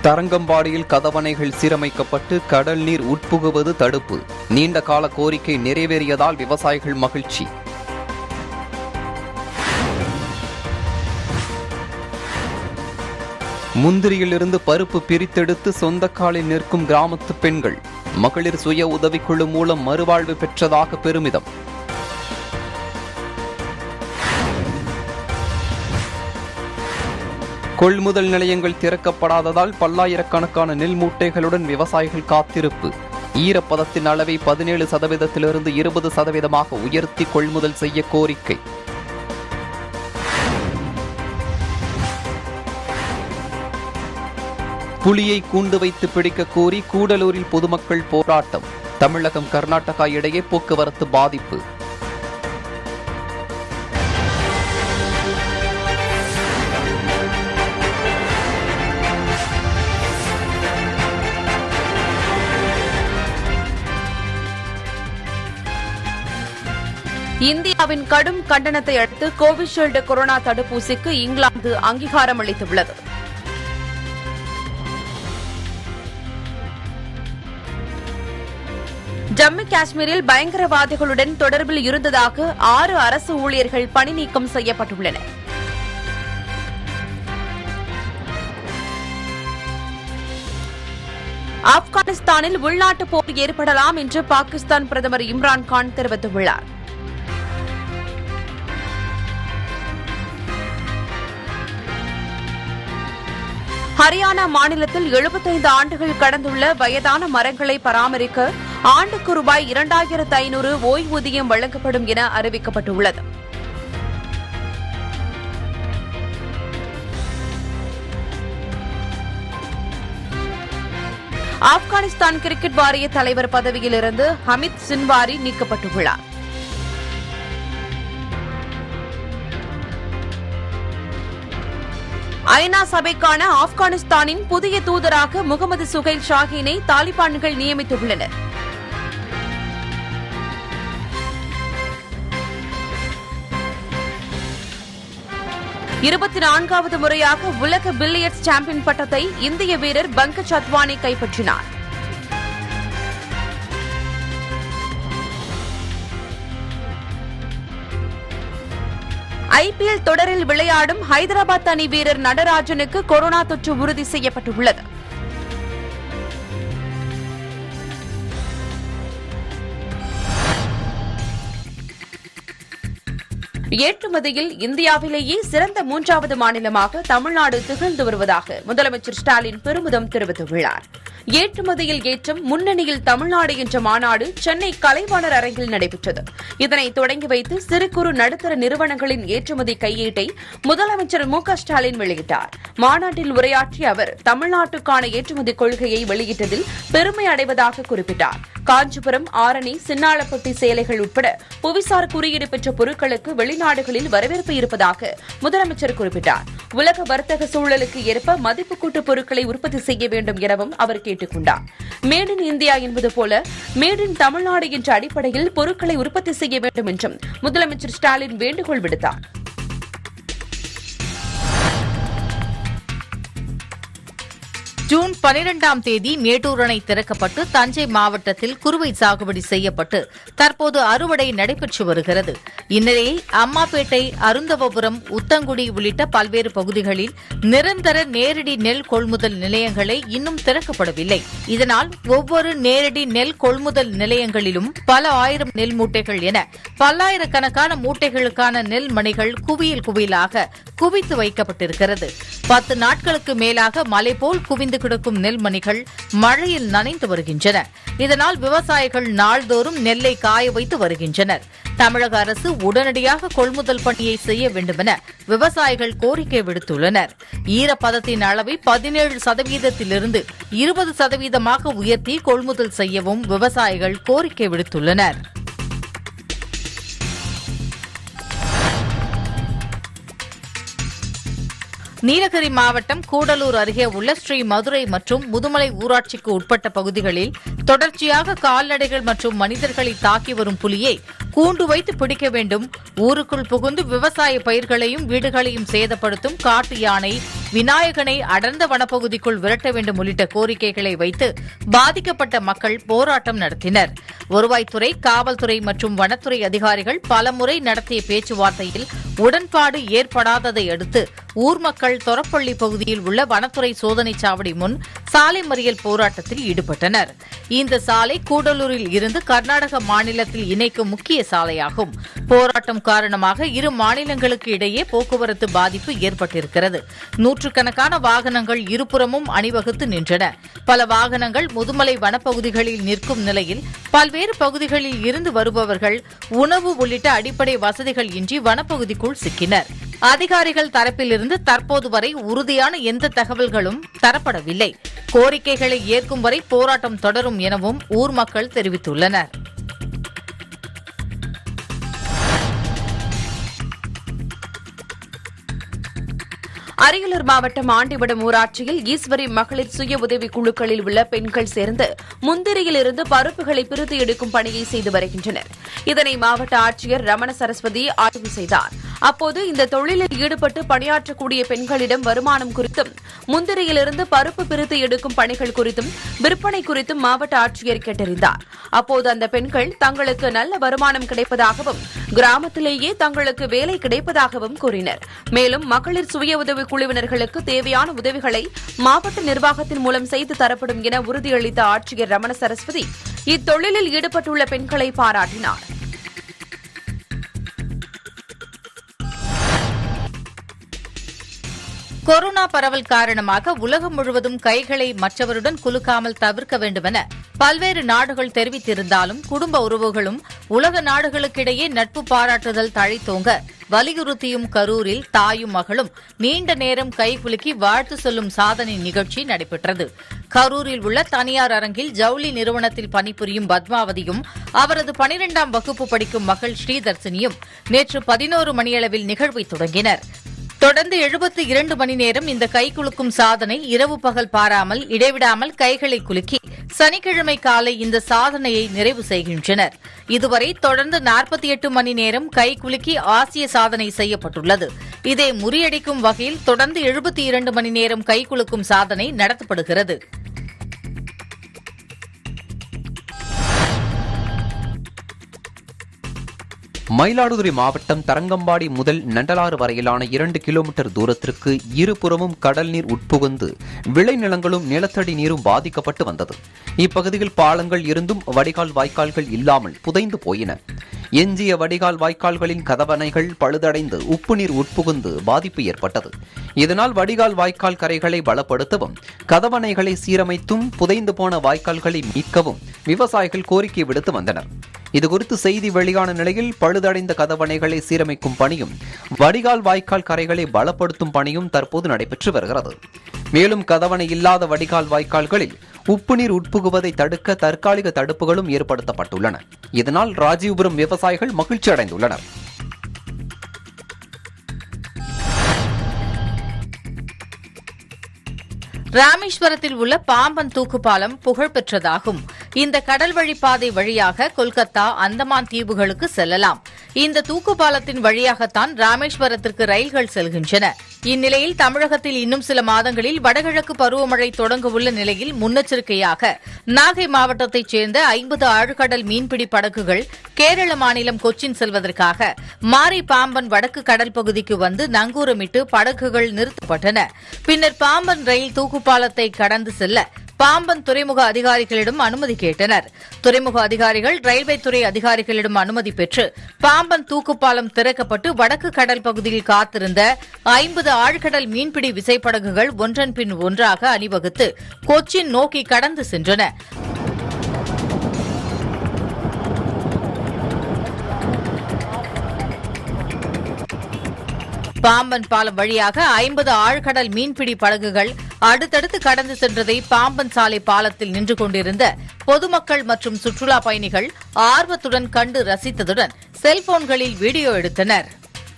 தரங்கம்பாடியில் கதவணைகள் சீரமைக்கப்பட்டு கடல் நீர் உட்புகுவது தடுப்பு. நீண்ட கால கோரிக்கை நிறைவேறியதால் விவசாயிகள் மகிழ்ச்சி. முந்திரியிலிருந்து பருப்பு பிரித்தெடுத்து சொந்த காலில் நிற்கும் கிராமத்து பெண்கள். மகளிர் சுய உதவிக்குழு மூலம் மறுவாழ்வு பெற்றதாக பெருமிதம். கொள்முதல் நிலையங்கள் திறக்கப்படாததால் பல்லாயிரக்கணக்கான நெல் மூட்டைகளுடன் விவசாயிகள் காத்திருப்பு. ஈரப்பதத்தின் அளவை 17% 20% உயர்த்தி கொள்முதல் செய்ய கோரிக்கை. புலியை கூண்டு வைத்து பிடிக்க கோரி கூடலூரில் பொதுமக்கள் போராட்டம். தமிழகம் கர்நாடகா இடையே போக்குவரத்து பாதிப்பு. இந்தியாவின் கடும் கண்டனத்தை அடுத்து கோவிஷீல்டு கொரோனா தடுப்பூசிக்கு இங்கிலாந்து அங்கீகாரம் அளித்துள்ளது. ஜம்மு காஷ்மீரில் பயங்கரவாதிகளுடன் தொடர்பில் இருந்ததாக 6 அரசு ஊழியர்கள் பணி நீக்கம் செய்யப்பட்டுள்ளனர். ஆப்கானிஸ்தானில் உள்நாட்டுப் போர் ஏற்படலாம் என்று பாகிஸ்தான் பிரதமர் இம்ரான்கான் தெரிவித்துள்ளார். ஹரியானா மாநிலத்தில் 75 ஆண்டுகள் கடந்துள்ள வயதான மரங்களை பராமரிக்க ஆண்டுக்கு ரூபாய் 2500 ஓய்வூதியம் வழங்கப்படும் என அறிவிக்கப்பட்டுள்ளது. ஆப்கானிஸ்தான் கிரிக்கெட் வாரிய தலைவர் பதவியிலிருந்து ஹமித் சின்வாரி நீக்கப்பட்டுள்ளார். ஐநா சபைக்கான ஆப்கானிஸ்தானின் புதிய தூதராக முகமது சுகைல் ஷாஹீனை தாலிபான்கள் நியமித்துள்ளனர். இருபத்தி 4வது முறையாக உலக பில்லியர்ட்ஸ் சாம்பியன் பட்டத்தை இந்திய வீரர் பங்கஜ் அத்வானி கைப்பற்றினார். ஐபிஎல் தொடரில் விளையாடும் ஹைதராபாத் அணி வீரர் நடராஜனுக்கு கொரோனா தொற்று உறுதி செய்யப்பட்டுள்ளது. ஏற்றுமதியில் இந்தியாவிலேயே சிறந்த 3வது மாநிலமாக தமிழ்நாடு திகழ்ந்து வருவதாக முதலமைச்சர் ஸ்டாலின் பெருமிதம் தெரிவித்துள்ளார். ஏற்றுமதியில் ஏற்றம் முன்னணியில் தமிழ்நாடு என்ற மாநாடு சென்னை கலைவாணர் அரங்கில் நடைபெற்றது. இதனை தொடங்கி வைத்து சிறு குறு நடுத்தர நிறுவனங்களின் ஏற்றுமதி கையேட்டை முதலமைச்சர் ஸ்டாலின் வெளியிட்டார். மாநாட்டில் உரையாற்றிய அவர் தமிழ்நாட்டுக்கான ஏற்றுமதி கொள்கையை வெளியிட்டதில் பெருமை அடைவதாக குறிப்பிட்டார். காஞ்சிபுரம், ஆரணி, சின்னாளப்பட்டி சேலைகள் உட்பட புவிசார் குறியீடு பெற்ற பொருட்களுக்கு வெளிநாடுகளில் வரவேற்பு இருப்பதாக முதலமைச்சர் குறிப்பிட்டார். உலக வர்த்தக சூழலுக்கு ஏற்ப மதிப்பு கூட்டு பொருட்களை உற்பத்தி செய்ய வேண்டும் எனவும் அவர் கேட்டுக் கொண்டார். மேட் இன் இந்தியா என்பது போல மேட் இன் தமிழ்நாடு என்ற அடிப்படையில் பொருட்களை உற்பத்தி செய்ய வேண்டும் என்றும் முதலமைச்சர் ஸ்டாலின் வேண்டுகோள் விடுத்தார். ஜூன் 12ஆம் தேதி மேட்டூர் அணை திறக்கப்பட்டு தஞ்சை மாவட்டத்தில் குறுவை சாகுபடி செய்யப்பட்டு தற்போது அறுவடை நடைபெற்று வருகிறது. இந்நிலையை அம்மாப்பேட்டை, அருந்தவபுரம், உத்தங்குடி உள்ளிட்ட பல்வேறு பகுதிகளில் நிரந்தர நேரடி நெல் கொள்முதல் நிலையங்களை இன்னும் திறக்கப்படவில்லை. இதனால் ஒவ்வொரு நேரடி நெல் கொள்முதல் நிலையங்களிலும் பல ஆயிரம் நெல் மூட்டைகள் என பல்லாயிரக்கணக்கான மூட்டைகளுக்கான நெல் மணிகள் குவியல் குவியலாக குவித்து வைக்கப்பட்டிருக்கிறது. 10 நாட்களுக்கு மேலாக மலை போல் குவிந்து கிடக்கும் நெல்மணிகள் மழையில் நனைந்து வருகின்றன. இதனால் விவசாயிகள் நாள்தோறும் நெல்லை காய வைத்து வருகின்றனர். தமிழக அரசு உடனடியாக கொள்முதல் பணியை செய்ய வேண்டுமென விவசாயிகள் கோரிக்கை விடுத்துள்ளனர். ஈரப்பதத்தின் அளவை 17% 20% உயர்த்தி கொள்முதல் செய்யவும் விவசாயிகள் கோரிக்கை விடுத்துள்ளனர். நீலகிரி மாவட்டம் கூடலூர் அருகே உள்ள ஸ்ரீ மதுரை மற்றும் முதுமலை ஊராட்சிக்கு உட்பட்ட பகுதிகளில் தொடர்ச்சியாக கால்நடைகள் மற்றும் மனிதர்களை தாக்கி வரும் புலியை கூண்டு வைத்து பிடிக்க வேண்டும். ஊருக்குள் புகுந்து விவசாய பயிர்களையும் வீடுகளையும் சேதப்படுத்தும் காட்டு யானை விநாயகனை அடர்ந்த வனப்பகுதிக்குள் விரட்ட வேண்டும் உள்ளிட்ட கோரிக்கைகளை வைத்து பாதிக்கப்பட்ட மக்கள் போராட்டம் நடத்தினர். வருவாய்த்துறை, காவல்துறை மற்றும் வனத்துறை அதிகாரிகள் பலமுறை நடத்திய பேச்சுவார்த்தையில் உடன்பாடு ஏற்படாததை அடுத்து ஊர் மக்கள் தொரப்பள்ளி பகுதியில் உள்ள வனத்துறை சோதனைச் சாவடி முன் சாலை மறியல் போராட்டத்தில் ஈடுபட்டனர். இந்த சாலை கூடலூரில் இருந்து கர்நாடக மாநிலத்தில் இணைக்கும் முக்கிய சாலையாகும். போராட்டம் காரணமாக இரு மாநிலங்களுக்கு இடையே போக்குவரத்து பாதிப்பு ஏற்பட்டிருக்கிறது. நூற்றுக்கணக்கான வாகனங்கள் இருபுறமும் அணிவகுத்து நின்றன. பல வாகனங்கள் முதுமலை வனப்பகுதிகளில் நிற்கும் நிலையில் பல்வேறு பகுதிகளில் இருந்து வருபவர்கள் உணவு உள்ளிட்ட அடிப்படை வசதிகள் இன்றி வனப்பகுதிக்குள் சிக்கினர். அதிகாரிகள் தரப்பிலிருந்து தற்போது வரை உறுதியான எந்த தகவல்களும் தரப்படவில்லை. கோரிக்கைகளை ஏற்கும் வரை போராட்டம் தொடரும் எனவும் ஊர் மக்கள் தெரிவித்துள்ளனர். அரியலூர் மாவட்டம் ஆண்டிவடம் ஊராட்சியில் ஈஸ்வரி மகளிர் சுய உதவி குழுக்களில் உள்ள பெண்கள் சேர்ந்து முந்திரியிலிருந்து பருப்புகளை பிரித்து எடுக்கும் பணியை செய்து வருகின்றனர். இதனை மாவட்ட ஆட்சியர் ரமண சரஸ்வதி ஆய்வு செய்தார். அப்போது இந்த தொழிலில் ஈடுபட்டு பணியாற்றக்கூடிய பெண்களிடம் வருமானம் குறித்தும், முந்திரியிலிருந்து பருப்பு பிரித்து எடுக்கும் பணிகள் குறித்தும், விற்பனை குறித்தும் மாவட்ட ஆட்சியர் கேட்டறிந்தார். அப்போது அந்த பெண்கள் தங்களுக்கு நல்ல வருமானம் கிடைப்பதாகவும், கிராமத்திலேயே தங்களுக்கு வேலை கிடைப்பதாகவும் கூறினர். மேலும் மகளிர் சுய உதவி குழுவினர்களுக்கு தேவையான உதவிகளை மாவட்ட நிர்வாகத்தின் மூலம் செய்து தரப்படும் என உறுதியளித்த ஆட்சியர் ரமண சரஸ்வதி இத்தொழிலில் ஈடுபட்டுள்ள பெண்களை பாராட்டினார். கொரோனா பரவல் காரணமாக உலகம் முழுவதும் கைகளை மற்றவருடன் குலுக்காமல் தவிர்க்க வேண்டுமென பல்வேறு நாடுகள் தெரிவித்திருந்தாலும் குடும்ப உறவுகளும் உலக நாடுகளுக்கிடையே நட்பு பாராட்டுதல் தழைத்தோங்க வலியுறுத்தியும் கரூரில் தாயும் மகளும் நீண்ட நேரம் கைகுலுக்கி வாழ்த்து சொல்லும் சாதனை நிகழ்ச்சி நடைபெற்றது. கரூரில் உள்ள தனியார் அரங்கில் ஜவுளி நிறுவனத்தில் பணிபுரியும் பத்மாவதியும் அவரது 12ஆம் வகுப்பு படிக்கும் மகள் ஸ்ரீதர்சினியும் நேற்று 11 மணியளவில் நிகழ்வை தொடங்கினர். தொடர்ந்து 72 மணி நேரம் இந்த கைகுலுக்கும் சாதனை இரவு பகல் பாராமல் இடைவிடாமல் கைகளை குலுக்கி சனிக்கிழமை காலை இந்த சாதனையை நிறைவு செய்கின்றனர். இதுவரை தொடர்ந்து 48 மணி நேரம் கைகுலுக்கி ஆசிய சாதனை செய்யப்பட்டுள்ளது. இதை முறியடிக்கும் வகையில் தொடர்ந்து 72 மணி நேரம் கைகுலுக்கும் சாதனை நடத்தப்படுகிறது. மயிலாடுதுறை மாவட்டம் தரங்கம்பாடி முதல் நண்டலாறு வரையிலான 2 கிலோமீட்டர் தூரத்திற்கு இருபுறமும் கடல் நீர் உட்புகுந்து விளைநிலங்களும் நிலத்தடி நீரும் பாதிக்கப்பட்டு வந்தது. இப்பகுதியில் பாலங்கள் இருந்தும் வடிகால் வாய்க்கால்கள் இல்லாமல் புதைந்து போயின. எஞ்சிய வடிகால் வாய்க்கால்களின் கதவணைகள் பழுதடைந்து உப்பு நீர் உட்புகுந்து பாதிப்பு ஏற்பட்டது. இதனால் வடிகால் வாய்க்கால் கரைகளை பலப்படுத்தவும், கதவணைகளை சீரமைத்தும், புதைந்து போன வாய்க்கால்களை மீட்கவும் விவசாயிகள் கோரிக்கை விடுத்து வந்தனர். இதுகுறித்து செய்தி வெளியான நிலையில் பழுதடைந்த கதவணைகளை சீரமைக்கும் பணியும், வடிகால் வாய்க்கால் கரைகளை பலப்படுத்தும் பணியும் தற்போது நடைபெற்று வருகிறது. மேலும் கதவணை இல்லாத வடிகால் வாய்க்கால்களில் உப்பு நீர் உட்புகுவதை தடுக்க தற்காலிக தடுப்புகளும் ஏற்படுத்தப்பட்டுள்ளன. இதனால் ராஜீவபுரம் விவசாயிகள் மகிழ்ச்சி அடைந்துள்ளனர். ராமேஸ்வரத்தில் உள்ள பாம்பன் தூக்குப்பாலம் புகழ்பெற்றதாகும். இந்த கடல் வழிப்பாதை வழியாக கொல்கத்தா, அந்தமான் தீவுகளுக்கு செல்லலாம். இந்த தூக்குப்பாலத்தின் வழியாகத்தான் ராமேஸ்வரத்திற்கு ரயில்கள் செல்கின்றன. இந்நிலையில் தமிழகத்தில் இன்னும் சில மாதங்களில் வடகிழக்கு பருவமழை தொடங்க உள்ள நிலையில் முன்னெச்சரிக்கையாக நாகை மாவட்டத்தைச் சேர்ந்த 50 ஆழ்கடல் மீன்பிடி படகுகள் கேரள மாநிலம் கொச்சின் செல்வதற்காக மாரி பாம்பன் வடக்கு கடல் பகுதிக்கு வந்து நங்கூரமிட்டு படகுகள் நிறுத்தப்பட்டன. பின்னர் பாம்பன் ரயில் தூக்குப்பாலத்தை கடந்து செல்ல பாம்பன் துறைமுக அதிகாரிகளிடம் அனுமதி கேட்டனர். துறைமுக அதிகாரிகள் ரயில்வே துறை அதிகாரிகளிடம் அனுமதி பெற்று பாம்பன் தூக்குப்பாலம் திறக்கப்பட்டு வடக்கு கடல் பகுதியில் காத்திருந்த 50 ஆழ்கடல் மீன்பிடி விசைப்படகுகள் ஒன்றன் பின் ஒன்றாக அணிவகுத்து கொச்சின் நோக்கி கடந்து சென்றன. பாம்பன் பாலம் வழியாக 50 ஆழ்கடல் மீன்பிடி படகுகள் அடுத்தடுத்து கடந்து சென்றதை பாம்பன் சாலை பாலத்தில் நின்று கொண்டிருந்த பொதுமக்கள் மற்றும் சுற்றுலா பயணிகள் ஆர்வத்துடன் கண்டு ரசித்ததுடன் செல்போன்களில் வீடியோ எடுத்தனர்.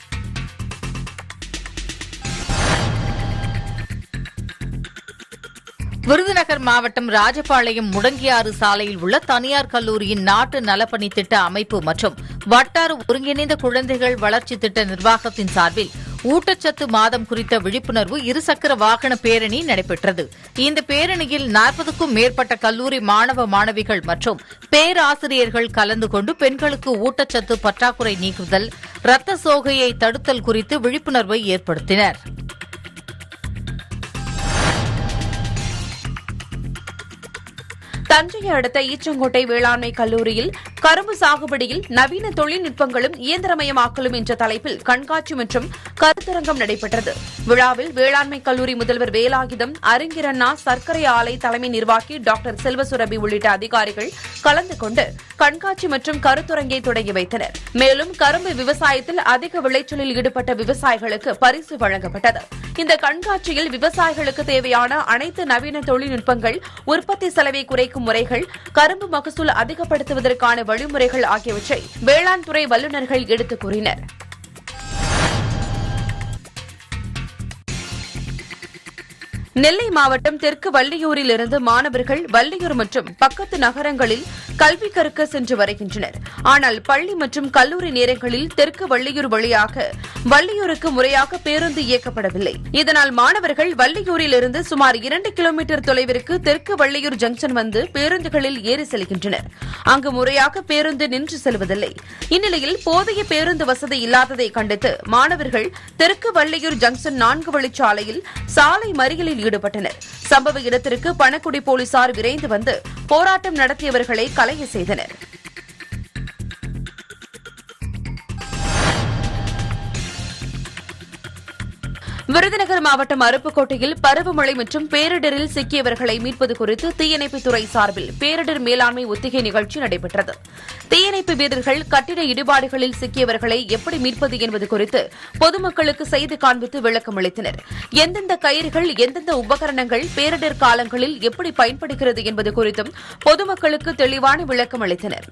விருதுநகர் மாவட்டம் ராஜபாளையம் முடங்கியாறு சாலையில் உள்ள தனியார் கல்லூரியின் நாட்டு நலப்பணி திட்ட அமைப்பு மற்றும் வட்டார ஒருங்கிணைந்த குழந்தைகள் வளர்ச்சி திட்ட நிர்வாகத்தின் சார்பில் ஊட்டச்சத்து மாதம் குறித்த விழிப்புணர்வு இருசக்கர வாகன பேரணி நடைபெற்றது. இந்த பேரணியில் 40க்கும் மேற்பட்ட கல்லூரி மாணவ மாணவிகள் மற்றும் பேராசிரியர்கள் கலந்து கொண்டு பெண்களுக்கு ஊட்டச்சத்து பற்றாக்குறை நீக்குதல், இரத்த சோகையை தடுத்தல் குறித்து விழிப்புணர்வை ஏற்படுத்தினர். தஞ்சையை அடுத்த ஈச்சங்கோட்டை வேளாண்மை கல்லூரியில் கரும்பு சாகுபடியில் நவீன தொழில்நுட்பங்களும் இயந்திரமயமாக்கலும் என்ற தலைப்பில் கண்காட்சி மற்றும் கருத்தரங்கம் நடைபெற்றது. விழாவில் வேளாண்மை கல்லூரி முதல்வர் வேலாயுதம், அறிஞரண்ணா சர்க்கரை ஆலை தலைமை நிர்வாகி டாக்டர் செல்வசுரபி உள்ளிட்ட அதிகாரிகள் கலந்து கொண்டு கண்காட்சி மற்றும் கருத்தரங்கை தொடங்கி வைத்தனர். மேலும் கரும்பு விவசாயத்தில் அதிக விளைச்சலில் ஈடுபட்ட விவசாயிகளுக்கு பரிசு வழங்கப்பட்டது. இந்த கண்காட்சியில் விவசாயிகளுக்கு தேவையான அனைத்து நவீன தொழில்நுட்பங்கள், உற்பத்தி செலவை குறைக்கும் முறைகள், கரும்பு மகசூல் அதிகப்படுத்துவதற்கான வழிமுறைகள் ஆகியவற்றை வேளாண் துறை வல்லுநர்கள் எடுத்துக் கூறினர். நெல்லை மாவட்டம் தெற்கு வள்ளியூரில் இருந்து மாணவர்கள் வள்ளியூர் மற்றும் பக்கத்து நகரங்களில் கல்வி கற்க சென்று வருகின்றனர். ஆனால் பள்ளி மற்றும் கல்லூரி நேரங்களில் தெற்கு வள்ளியூர் வழியாக வள்ளியூருக்கு முறையாக பேருந்து இயக்கப்படவில்லை. இதனால் மாணவர்கள் வள்ளியூரில் இருந்து சுமார் 2 கிலோமீட்டர் தொலைவிற்கு தெற்கு வள்ளியூர் ஜங்ஷன் வந்து பேருந்துகளில் ஏறி செல்கின்றனர். அங்கு முறையாக பேருந்து நின்று செல்வதில்லை. இந்நிலையில் போதிய பேருந்து வசதி இல்லாததை கண்டித்து மாணவர்கள் தெற்கு வள்ளியூர் ஜங்ஷன் 4 வழிச்சாலையில் சாலை மறியலில் ஈடுபட்டனர். சம்பவ இடத்திற்கு பணக்குடி போலீசார் விரைந்து வந்து போராட்டம் நடத்தியவர்களை கலைய செய்தனர். விருதுநகர் மாவட்டம் அருப்புக்கோட்டையில் பருவமழை மற்றும் பேரிடரில் சிக்கியவர்களை மீட்பது குறித்து தீயணைப்புத்துறை சார்பில் பேரிடர் மேலாண்மை ஒத்திகை நிகழ்ச்சி நடைபெற்றது. தீயணைப்பு வீரர்கள் கட்டிட இடிபாடுகளில் சிக்கியவர்களை எப்படி மீட்பது என்பது குறித்து பொதுமக்களுக்கு செய்து காண்பித்து விளக்கம் அளித்தனர். எந்தெந்த கயிறுகள், எந்தெந்த உபகரணங்கள் பேரிடர் காலங்களில் எப்படி பயன்படுகிறது என்பது குறித்தும் பொதுமக்களுக்கு தெளிவான விளக்கம் அளித்தனர்.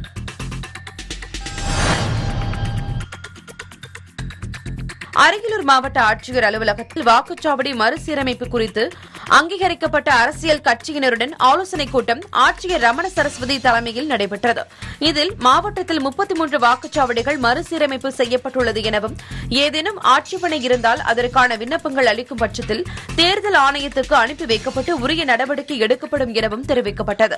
அரியலூர் மாவட்ட ஆட்சியர் அலுவலகத்தில் வாக்குச்சாவடி மறுசீரமைப்பு குறித்து அங்கீகரிக்கப்பட்ட அரசியல் கட்சியினருடன் ஆலோசனைக் கூட்டம் ஆட்சியர் ரமண சரஸ்வதி தலைமையில் நடைபெற்றது. இதில் மாவட்டத்தில் 33 வாக்குச்சாவடிகள் மறுசீரமைப்பு செய்யப்பட்டுள்ளது எனவும், ஏதேனும் ஆட்சேபனை இருந்தால் அதற்கான விண்ணப்பங்கள் அளிக்கும் பட்சத்தில் தேர்தல் ஆணையத்துக்கு அனுப்பி வைக்கப்பட்டு உரிய நடவடிக்கை எடுக்கப்படும் எனவும் தெரிவிக்கப்பட்டது.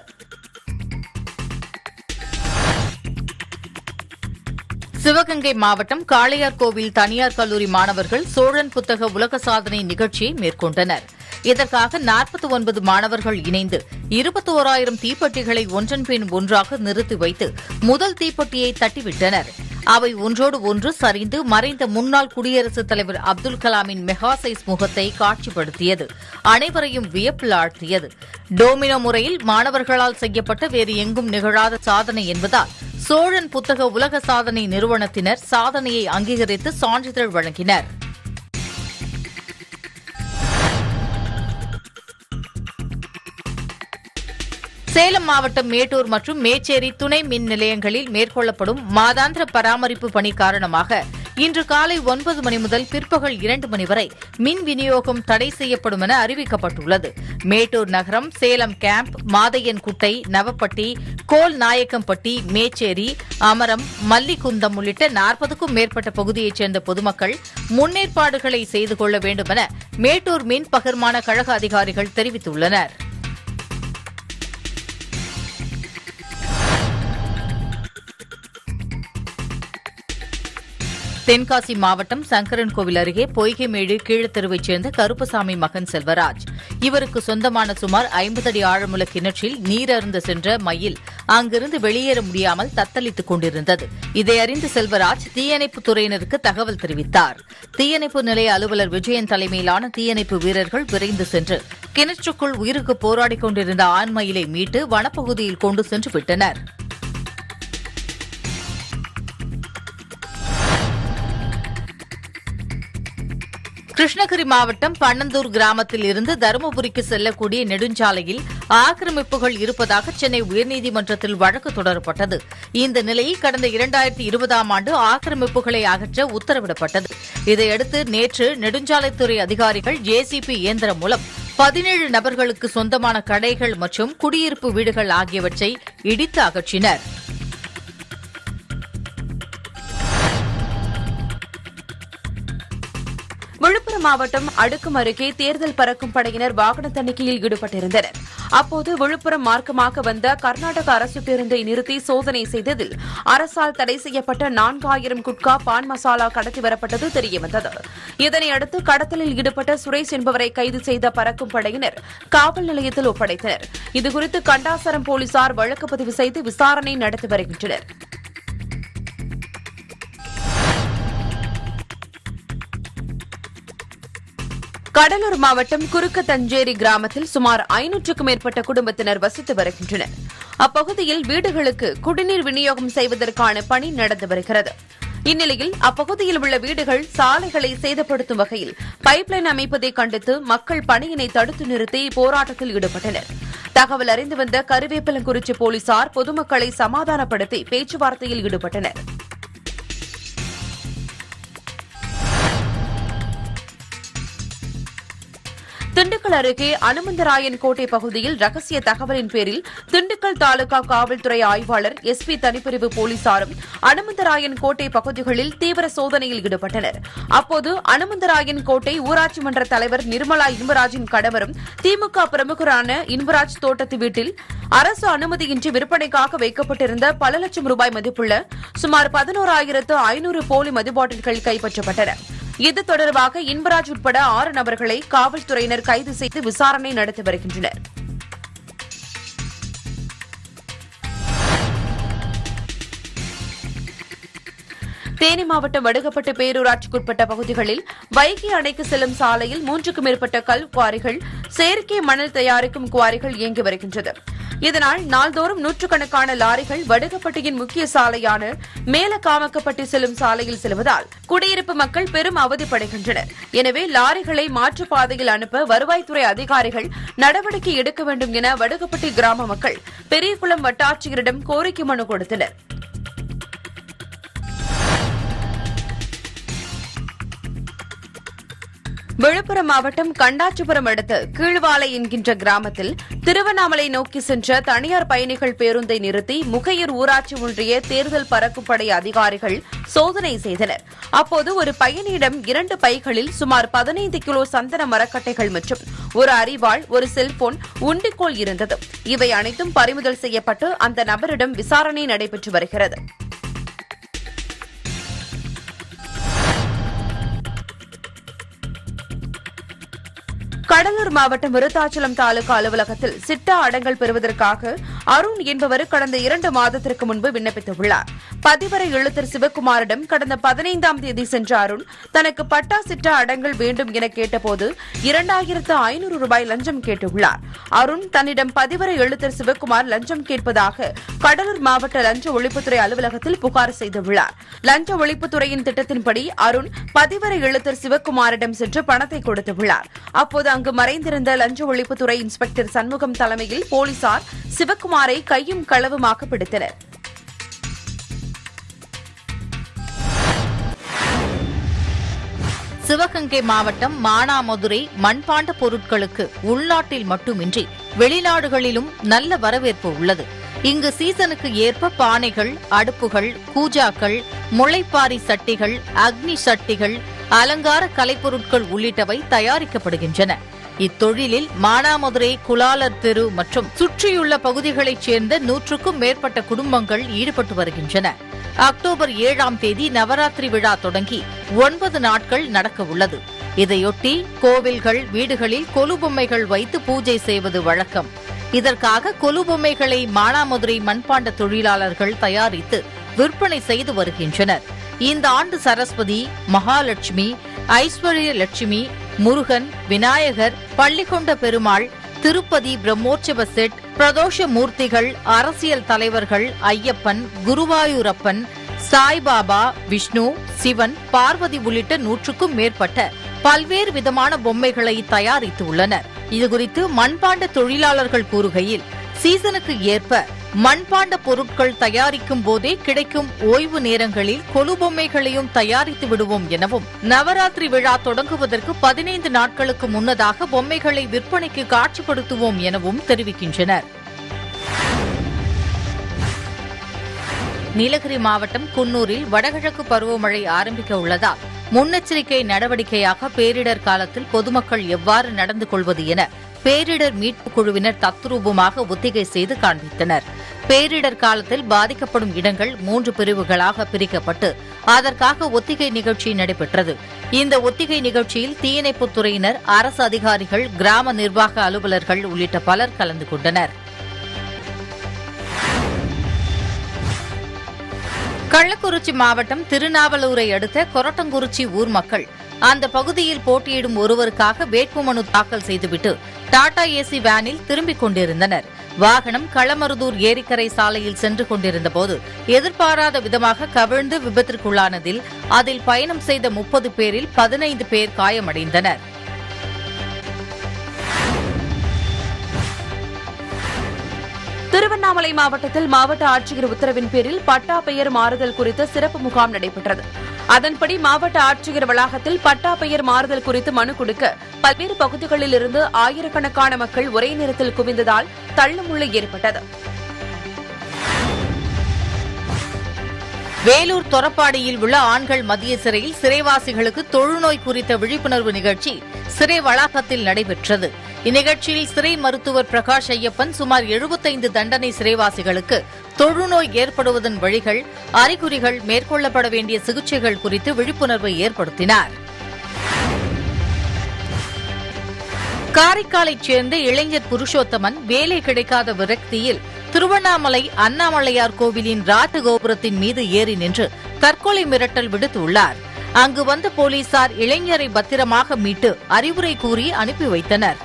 சிவகங்கை மாவட்டம் காளையார்கோவில் தனியார் கல்லூரி மாணவர்கள் சோழன் புத்தக உலக சாதனை நிகழ்ச்சியை மேற்கொண்டனர். இதற்காக 49 மாணவர்கள் இணைந்து 21,000 தீப்பெட்டிகளை ஒன்றன் பின் ஒன்றாக நிறுத்தி வைத்து முதல் தீப்பெட்டியை தட்டிவிட்டனர். அவை ஒன்றோடு ஒன்று சரிந்து மறைந்த முன்னாள் குடியரசுத் தலைவர் அப்துல் கலாமின் மெகா சைஸ் முகத்தை காட்சிப்படுத்தியது. அனைவரையும் வியப்பில் ஆழ்த்தியது. டோமினோ முறையில் மாணவர்களால் செய்யப்பட்ட வேறு எங்கும் நிகழாத சாதனை என்பதால் சோழன் புத்தக உலக சாதனை நிறுவனத்தினர் சாதனையை அங்கீகரித்து சான்றிதழ் வழங்கினர். சேலம் மாவட்டம் மேட்டூர் மற்றும் மேச்சேரி துணை மின் நிலையங்களில் மேற்கொள்ளப்படும் மாதாந்திர பராமரிப்பு பணி காரணமாக இன்று காலை 9 மணி முதல் பிற்பகல் 2 மணி வரை மின் விநியோகம் தடை செய்யப்படும் என அறிவிக்கப்பட்டுள்ளது. மேட்டூர் நகரம், சேலம் கேம்ப், மாதையன்குட்டை, நவப்பட்டி, கோல் நாயக்கம்பட்டி, மேச்சேரி, அமரம், மல்லிகுந்தம் உள்ளிட்ட 40க்கும் மேற்பட்ட பகுதியைச் சேர்ந்த பொதுமக்கள் முன்னேற்பாடுகளை செய்து கொள்ள வேண்டும் என மேட்டூர் மின் பகிர்மான கழக அதிகாரிகள் தெரிவித்துள்ளனர். தென்காசி மாவட்டம் சங்கரன்கோவில் அருகே பொய்கைமேடு கீழத்தெருவைச் சேர்ந்த கருப்பசாமி மகன் செல்வராஜ். இவருக்கு சொந்தமான சுமார் 50 அடி ஆழமுள்ள கிணற்றில் நீர் அருந்த சென்ற மயில் அங்கிருந்து வெளியேற முடியாமல் தத்தளித்துக் கொண்டிருந்தது. இதை அறிந்த செல்வராஜ் தீயணைப்புத் துறையினருக்கு தகவல் தெரிவித்தார். தீயணைப்பு நிலைய அலுவலர் விஜயன் தலைமையிலான தீயணைப்பு வீரர்கள் விரைந்து சென்று கிணற்றுக்குள் உயிருக்கு போராடிக் கொண்டிருந்த ஆண் மயிலை மீட்டு வனப்பகுதியில் கொண்டு சென்று விட்டனர். கிருஷ்ணகிரி மாவட்டம் பன்னந்தூர் கிராமத்தில் இருந்து தருமபுரிக்கு செல்லக்கூடிய நெடுஞ்சாலையில் ஆக்கிரமிப்புகள் இருப்பதாக சென்னை உயர்நீதிமன்றத்தில் வழக்கு தொடரப்பட்டது. இந்த நிலையில் கடந்த 2020ஆம் ஆண்டு ஆக்கிரமிப்புகளை அகற்ற உத்தரவிடப்பட்டது. இதையடுத்து நேற்று நெடுஞ்சாலைத்துறை அதிகாரிகள் ஜேசிபி இயந்திரம் மூலம் 17 நபர்களுக்கு சொந்தமான கடைகள் மற்றும் குடியிருப்பு வீடுகள் ஆகியவற்றை இடித்து அகற்றினர். மாவட்டம் அடுக்கம் அருகே தேர்தல் பறக்கும் படையினர் வாகன தணிக்கையில் ஈடுபட்டிருந்தனர். அப்போது விழுப்புரம் மார்க்கமாக வந்த கர்நாடக அரசு பேருந்தை நிறுத்தி சோதனை செய்ததில் அரசால் தடை செய்யப்பட்ட 4000 குட்கா பான் மசாலா கடத்தி வரப்பட்டது தெரியவந்தது. இதனையடுத்து கடத்தலில் ஈடுபட்ட சுரேஷ் என்பவரை கைது செய்த பறக்கும் படையினர் காவல் நிலையத்தில் ஒப்படைத்தனர். இதுகுறித்து கண்டாசரம் போலீசார் வழக்கு பதிவு செய்து விசாரணை நடத்தி வருகின்றனர். கடலூர் மாவட்டம் குறுக்கத்தஞ்சேரி கிராமத்தில் சுமார் 500க்கும் மேற்பட்ட குடும்பத்தினர் வசித்து வருகின்றனர். அப்பகுதியில் வீடுகளுக்கு குடிநீர் விநியோகம் செய்வதற்கான பணி நடந்து வருகிறது. இந்நிலையில் அப்பகுதியில் உள்ள வீடுகள் சாலைகளை சேதப்படுத்தும் வகையில் பைப்லைன் அமைப்பதை கண்டித்து மக்கள் பணியினை தடுத்து நிறுத்தி போராட்டத்தில் ஈடுபட்டனர். தகவல் அறிந்து வந்த கருவேப்பிலங்குறிச்சி போலீசார் பொதுமக்களை சமாதானப்படுத்தி பேச்சுவார்த்தையில் ஈடுபட்டனர். திண்டுக்கல் அருகே அனுமந்தராயன் கோட்டை பகுதியில் ரகசிய தகவலின் பேரில் திண்டுக்கல் தாலுகா காவல்துறை ஆய்வாளர் எஸ்பி தனிப்பிரிவு போலீசாரும் அனுமந்தராயன் கோட்டை பகுதிகளில் தீவிர சோதனையில் ஈடுபட்டனர். அப்போது அனுமந்தராயன் கோட்டை ஊராட்சி மன்ற தலைவர் நிர்மலா இன்பராஜின் கணவரும் திமுக பிரமுகரான இன்பராஜ் தோட்டத்து வீட்டில் அரசு அனுமதியின்றி விற்பனைக்காக வைக்கப்பட்டிருந்த பல லட்சம் ரூபாய் மதிப்புள்ள சுமார் 11,500 போலி மதுபாட்டில்கள் கைப்பற்றப்பட்டன. இது தொடர்பாக இன்பராஜ் உட்பட 6 நபர்களை காவல்துறையினர் கைது செய்து விசாரணை நடத்தி வருகின்றனர். தேனி மாவட்டம் வடுகப்பட்டு பேரூராட்சிக்குட்பட்ட பகுதிகளில் வைகை அணைக்கு செல்லும் சாலையில் 3க்கும் மேற்பட்ட கல் குவாரிகள், செயற்கை மணல் தயாரிக்கும் குவாரிகள் இயங்கி வருகின்றது. இதனால் நாள்தோறும் நூற்றுக்கணக்கான லாரிகள் வடுகப்பட்டியின் முக்கிய சாலையான மேலகாமக்கப்பட்டி செல்லும் சாலையில் செல்வதால் குடியிருப்பு மக்கள் பெரும் அவதிப்படுகின்றனர். எனவே லாரிகளை மாற்றுப்பாதையில் அனுப்ப வருவாய்த்துறை அதிகாரிகள் நடவடிக்கை எடுக்க வேண்டும் என வடுகப்பட்டி கிராம மக்கள் பெரியகுளம் வட்டாட்சியரிடம் கோரிக்கை மனு கொடுத்தனர். விழுப்புரம் மாவட்டம் கண்டாச்சிபுரம் அடுத்த கீழ்வாலை என்கின்ற கிராமத்தில் திருவண்ணாமலை நோக்கி சென்ற தனியார் பயணிகள் பேருந்தை நிறுத்தி முகையூர் ஊராட்சி ஒன்றிய தேர்தல் பறக்குப்படை அதிகாரிகள் சோதனை செய்தனர். அப்போது ஒரு பயணியிடம் 2 பைகளில் சுமார் 15 கிலோ சந்தன மரக்கட்டைகள் மற்றும் ஒரு அரிவாள், ஒரு செல்போன், உண்டிக்கோல் இருந்தது. இவை அனைத்தும் பறிமுதல் செய்யப்பட்டு அந்த நபரிடம் விசாரணை நடைபெற்று வருகிறது. கடலூர் மாவட்டம் விருத்தாச்சலம் தாலுகா அலுவலகத்தில் சிட்டா அடங்கல் பெறுவதற்காக அருண் என்பவர் கடந்த 2 மாதத்திற்கு முன்பு விண்ணப்பித்துள்ளார். பதிவரை எழுத்தர் சிவக்குமாரிடம் கடந்த 15ஆம் தேதி சென்ற அருண் தனக்கு பட்டா சிட்டா அடங்கல் வேண்டும் என கேட்டபோது 2,500 ரூபாய் லஞ்சம் கேட்டுள்ளார். அருண் தன்னிடம் பதிவரை எழுத்தர் சிவக்குமார் லஞ்சம் கேட்பதாக கடலூர் மாவட்ட லஞ்ச ஒழிப்புத்துறை அலுவலகத்தில் புகார் செய்துள்ளார். லஞ்ச ஒழிப்புத்துறையின் திட்டத்தின்படி அருண் பதிவரை எழுத்தர் சிவக்குமாரிடம் சென்று பணத்தை கொடுத்துள்ளார். அப்போது அங்கு மறைந்திருந்த லஞ்ச ஒழிப்புத்துறை இன்ஸ்பெக்டர் சண்முகம் தலைமையில் போலீசார் சிவக்குமாரை கையும் களவுமாக பிடித்தனர். சிவகங்கை மாவட்டம் மானாமதுரை மண்பாண்ட பொருட்களுக்கு உள்நாட்டில் மட்டுமின்றி வெளிநாடுகளிலும் நல்ல வரவேற்பு உள்ளது. இங்கு சீசனுக்கு ஏற்ப பானைகள், அடுப்புகள், கூஜாக்கள், முளைப்பாரி சட்டிகள், அக்னி சட்டிகள், அலங்கார கலைப்பொருட்கள் உள்ளிட்டவை தயாரிக்கப்படுகின்றன. இத்தொழிலில் மானாமதுரை, குலாலர் தெரு மற்றும் சுற்றியுள்ள பகுதிகளைச் சேர்ந்த 100க்கும் மேற்பட்ட குடும்பங்கள் ஈடுபட்டு வருகின்றன. அக்டோபர் 7ஆம் தேதி நவராத்திரி விழா தொடங்கி 9 நாட்கள் நடக்க உள்ளது. இதையொட்டி கோவில்கள், வீடுகளில் கொலு பொம்மைகள் வைத்து பூஜை செய்வது வழக்கம். இதற்காக கொலு பொம்மைகளை மானாமதுரை மண்பாண்ட தொழிலாளர்கள் தயாரித்து விற்பனை செய்து வருகின்றனர். இந்த ஆண்டு சரஸ்வதி, மகாலட்சுமி, ஐஸ்வர்ய லட்சுமி, முருகன், விநாயகர், பள்ளிகொண்ட பெருமாள், திருப்பதி பிரம்மோற்சவ செட், பிரதோஷ மூர்த்திகள், அரசியல் தலைவர்கள், ஐயப்பன், குருவாயூரப்பன், சாய்பாபா, விஷ்ணு, சிவன், பார்வதி உள்ளிட்ட 100க்கும் மேற்பட்ட பல்வேறு விதமான பொம்மைகளை தயாரித்து உள்ளனர். இதுகுறித்து மண்பாண்ட தொழிலாளர்கள் கூறுகையில், சீசனுக்கு ஏற்ப மண்பாண்ட பொருட்கள் தயாரிக்கும் போதே கிடைக்கும் ஓய்வு நேரங்களில் கொலு பொம்மைகளையும் தயாரித்து விடுவோம் எனவும், நவராத்திரி விழா தொடங்குவதற்கு 15 நாட்களுக்கு முன்னதாக பொம்மைகளை விற்பனைக்கு காட்சிப்படுத்துவோம் எனவும் தெரிவிக்கின்றனர். நீலகிரி மாவட்டம் குன்னூரில் வடகிழக்கு பருவமழை ஆரம்பிக்க உள்ளதால் முன்னெச்சரிக்கை நடவடிக்கையாக பேரிடர் காலத்தில் பொதுமக்கள் எவ்வாறு நடந்து கொள்வது என பேரிடர் மீட்புக் குழுவினர் தத்ரூபமாக ஒத்திகை செய்து காண்பித்தனர். பேரிடர் காலத்தில் பாதிக்கப்படும் இடங்கள் 3 பிரிவுகளாக பிரிக்கப்பட்டு அதற்காக ஒத்திகை நிகழ்ச்சி நடைபெற்றது. இந்த ஒத்திகை நிகழ்ச்சியில் தீயணைப்புத் துறையினர், அரசு அதிகாரிகள், கிராம நிர்வாக அலுவலர்கள் உள்ளிட்ட பலர் கலந்து கொண்டனர். கள்ளக்குறிச்சி மாவட்டம் திருநாவலூரை அடுத்த கொரட்டங்குறிச்சி ஊர் மக்கள் அந்த பகுதியில் போட்டியிடும் ஒருவருக்காக வேட்புமனு தாக்கல் செய்துவிட்டு டாடா ஏசி வேனில் திரும்பிக் கொண்டிருந்தனர். வாகனம் களமருதூர் ஏரிக்கரை சாலையில் சென்று கொண்டிருந்தபோது எதிர்பாராத விதமாக கவிழ்ந்து விபத்திற்குள்ளானதில் அதில் பயணம் செய்த 30 பேரில் 15 பேர் காயமடைந்தனர். திருவண்ணாமலை மாவட்டத்தில் மாவட்ட ஆட்சியர் உத்தரவின் பேரில் பட்டா பெயர் மாறுதல் குறித்த சிறப்பு முகாம் நடைபெற்றது. அதன்படி மாவட்ட ஆட்சியர் வளாகத்தில் பட்டா பெயர் மாறுதல் குறித்து மனு கொடுக்க பல்வேறு பகுதிகளில் இருந்து ஆயிரக்கணக்கான மக்கள் ஒரே நேரத்தில் குவிந்ததால் தள்ளுமுள்ளு ஏற்பட்டது. வேலூர் தொரப்பாடியில் உள்ள ஆண்கள் மத்திய சிறையில் சிறைவாசிகளுக்கு தொழுநோய் குறித்த விழிப்புணர்வு நிகழ்ச்சி சிறை வளாகத்தில் நடைபெற்றது. இந்நிகழ்ச்சியில் சிறை மருத்துவர் பிரகாஷ் ஐயப்பன் சுமார் 75 தண்டனை சிறைவாசிகளுக்கு தொழுநோய் ஏற்படுவதன் வழிகள், அறிகுறிகள், மேற்கொள்ளப்பட வேண்டிய சிகிச்சைகள் குறித்து விழிப்புணர்வை ஏற்படுத்தினார். காரைக்காலைச் சேர்ந்த இளைஞர் புருஷோத்தமன் வேலை கிடைக்காத விரக்தியில் திருவண்ணாமலை அண்ணாமலையார் கோவிலின் ராஜகோபுரத்தின் மீது ஏறி நின்று தற்கொலை மிரட்டல் விடுத்துள்ளார். அங்கு வந்த போலீசார் இளைஞரை பத்திரமாக மீட்டு அறிவுரை கூறி அனுப்பி வைத்தனர்.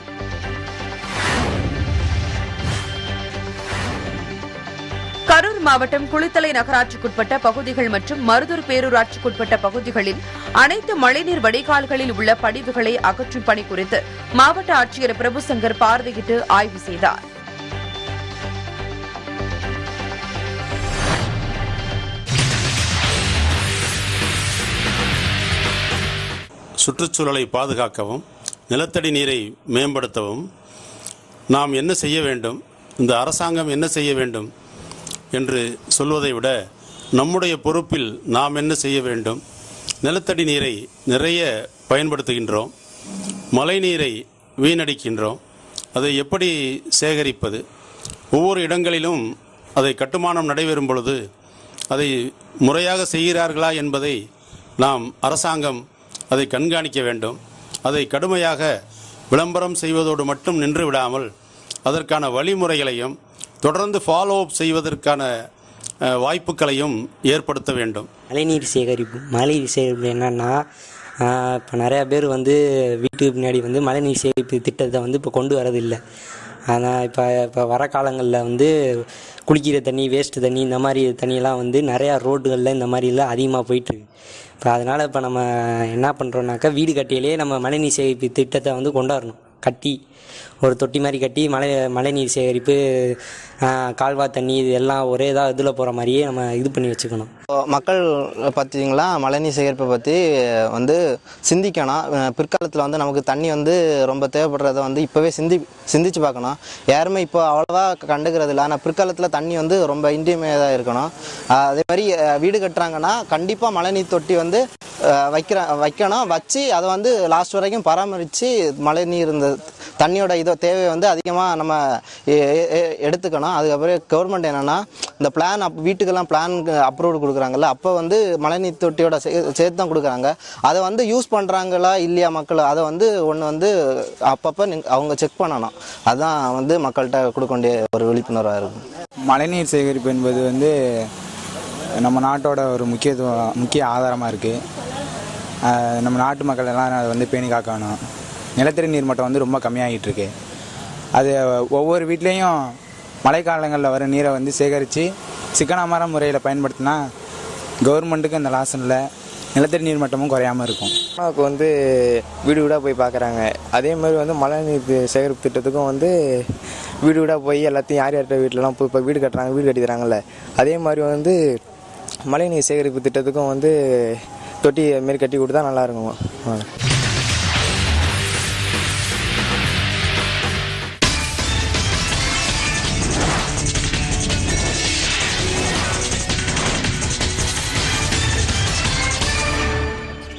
கரூர் மாவட்டம் குளித்தலை நகராட்சிக்குட்பட்ட பகுதிகள் மற்றும் மருதூர் பேரூராட்சிக்குட்பட்ட பகுதிகளில் அனைத்து மழைநீர் வடிகால்களில் உள்ள படிவுகளை அகற்றும் பணி குறித்து மாவட்ட ஆட்சியர் பிரபுசங்கர் பார்வையிட்டு ஆய்வு செய்தார். சுற்றுச்சூழலை பாதுகாக்கவும், நிலத்தடி நீரை மேம்படுத்தவும் நாம் என்ன செய்ய வேண்டும், இந்த அரசாங்கம் என்ன செய்ய வேண்டும் என்று சொல்வதை விட நம்முடைய பொறுப்பில் நாம் என்ன செய்ய வேண்டும். நிலத்தடி நீரை நிறைய பயன்படுத்துகின்றோம், மழை நீரை வீணடிக்கின்றோம். அதை எப்படி சேகரிப்பது? ஒவ்வொரு இடங்களிலும் அதை கட்டுமானம் நடைபெறும் பொழுது அதை முறையாக செய்கிறார்களா என்பதை நாம் அரசாங்கம் அதை கண்காணிக்க வேண்டும். அதை கடுமையாக விளம்பரம் செய்வதோடு மட்டும் நின்று விடாமல் அதற்கான வழிமுறைகளையும் தொடர்ந்து ஃபாலோ அப் செய்வதற்கான வாய்ப்புகளையும் ஏற்படுத்த வேண்டும். மழைநீர் சேகரிப்பு என்னன்னா, இப்போ நிறையா பேர் வீட்டுக்கு பின்னாடி மழைநீர் சேகரிப்பு திட்டத்தை இப்போ கொண்டு வரதில்லை. ஆனால் இப்போ வர காலங்களில் குளிக்கிற தண்ணி, வேஸ்ட்டு தண்ணி, இந்த மாதிரி தண்ணியெல்லாம் நிறையா ரோடுகளில் இந்த மாதிரிலாம் அதிகமாக போயிட்டுருக்கு. இப்போ அதனால் இப்போ நம்ம என்ன பண்ணுறோன்னாக்கா, வீடு கட்டியிலே நம்ம மழைநீர் சேகரிப்பு திட்டத்தை கொண்டாடணும். கட்டி ஒரு தொட்டி மாதிரி கட்டி மழைநீர் சேகரிப்பு, கால்வா தண்ணி, இது எல்லாம் ஒரே இதில் போகிற மாதிரியே நம்ம இது பண்ணி வச்சுக்கணும். மக்கள் பார்த்தீங்களா, மழைநீர் சேகரிப்பை பற்றி சிந்திக்கணும். பிற்காலத்தில் நமக்கு தண்ணி ரொம்ப தேவைப்படுறத இப்போவே சிந்திச்சு பார்க்கணும். யாருமே இப்போ அவ்வளோவா கண்டுக்கிறது இல்லை. ஆனால் பிற்காலத்தில் தண்ணி ரொம்ப இன்றியமையாக இருக்கணும். அதே மாதிரி வீடு கட்டுறாங்கன்னா கண்டிப்பாக மழைநீர் தொட்டி வைக்கணும். வச்சு அதை லாஸ்ட் வரைக்கும் பராமரித்து மழைநீர் இந்த தண்ணியோட தேவையை அதிகமாக நம்ம எடுத்துக்கணும். அதுக்கப்புறம் கவர்மெண்ட் என்னென்னா, இந்த பிளான் வீட்டுக்கெல்லாம் பிளான் அப்ரூவல் கொடுக்குறாங்கல்ல, அப்போ மழைநீர் தொட்டியோட சேர்த்து தான் கொடுக்குறாங்க. அதை யூஸ் பண்ணுறாங்களா இல்லையா மக்கள், அதை ஒன்று அப்பப்போ அவங்க செக் பண்ணணும். அதுதான் மக்கள்கிட்ட கொடுக்க வேண்டிய ஒரு விழிப்புணர்வாக இருக்கும். மழைநீர் சேகரிப்பு என்பது நம்ம நாட்டோட ஒரு முக்கிய ஆதாரமாக இருக்குது. நம்ம நாட்டு மக்கள் எல்லாம் அதை பேணி காக்கணும். நிலத்தடி நீர் மட்டம் ரொம்ப கம்மியாகிட்டு இருக்கு. அது ஒவ்வொரு வீட்லேயும் மழைக்காலங்களில் வர நீரை சேகரித்து சிக்கனமான முறையில் பயன்படுத்தினா கவர்மெண்ட்டுக்கு அந்த லாஸ் இல்லை, நிலத்தடி நீர் மட்டமும் குறையாமல் இருக்கும். இப்போ வீடு வீடாக போய் பார்க்குறாங்க. அதே மாதிரி மழை நீர் சேகரிப்பு திட்டத்துக்கும் வீடு வீடாக போய் எல்லாத்தையும் யார் யார்கிட்ட வீட்டிலலாம் போய் இப்போ வீடு கட்டுறாங்க, வீடு கட்டி தராங்கல்ல, அதே மாதிரி மழை நீர் சேகரிப்பு திட்டத்துக்கும் தொட்டி மாரி கட்டி கொடுத்தா நல்லாயிருக்கும்.